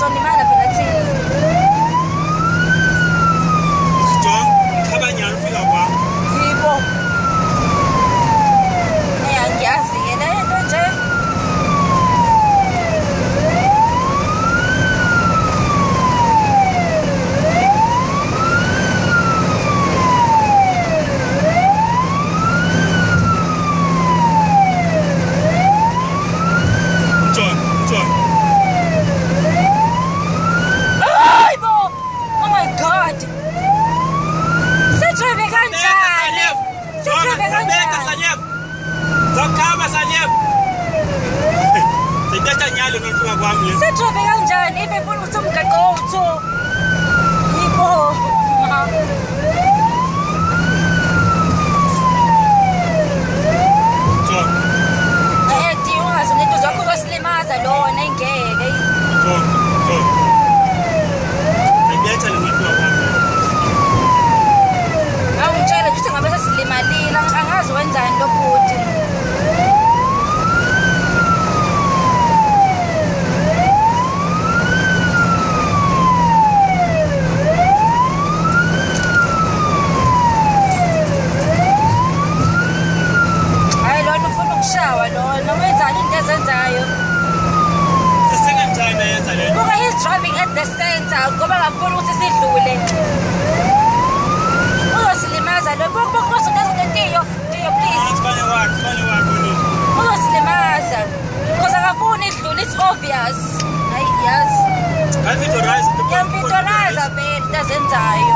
Uzonimala phela thina. John, khabanyana ufika kwami. Yibo. Ngiyazi-ke le nto nje. Sedrive kanjani ife funa ukuthi umgaqo owutho. Yibo. Di ungazi nento zakho uzosilimaza lona ingeke. Awungitshela ukuthi ngabe sesilimalile angazi wenzani lo bhuti. He's driving at the center. Ngoba ngafuna ukuthi sidlule. Uzosilimaza lo bokuzongaza ngentiyo. Tiyo please. Uzosilimaza. Because akafuni idlule, it's obvious. Hayi yes. Ngiyamfitoraza phela, ndazenzayo.